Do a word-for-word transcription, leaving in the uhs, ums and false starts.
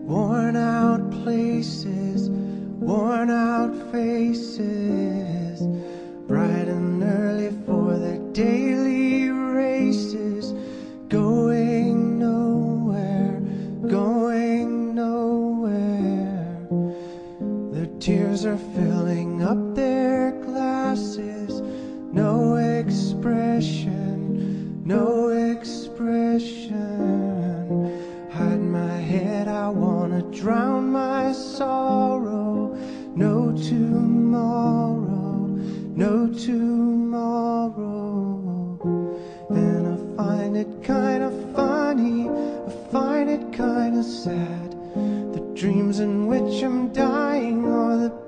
Worn out places, worn out faces, bright and early for their daily races, going nowhere, going nowhere. Their tears are filling up their glasses, no expression, no expression. Hide my head, I wanna drown my sorrow. No tomorrow, no tomorrow. And I find it kinda funny, I find it kinda sad, the dreams in which I'm dying are the